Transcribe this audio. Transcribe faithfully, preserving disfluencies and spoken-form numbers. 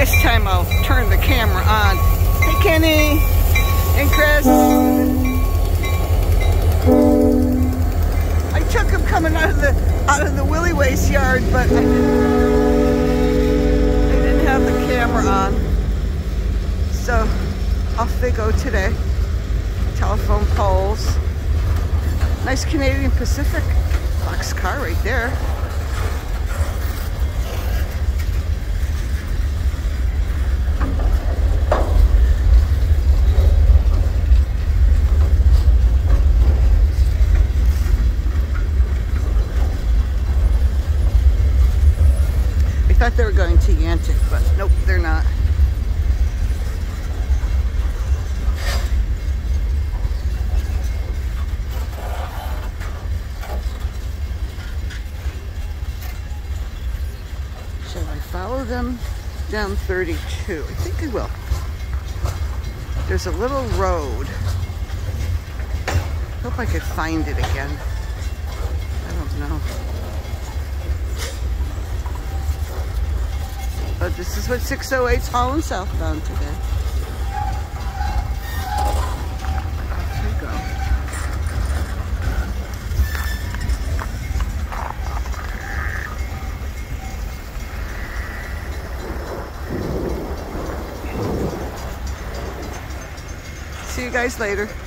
This time I'll turn the camera on. Hey Kenny and Chris. I took him coming out of the out of the Willie Waste yard, but I didn't, I didn't have the camera on. So off they go today. Telephone poles. Nice Canadian Pacific box car right there. I thought they were going to Yantic, but nope, they're not. Shall I follow them down thirty-two? I think I will. There's a little road. Hope I could find it again. I don't know. But this is what six oh eight's hauling southbound today. Off we go. See you guys later.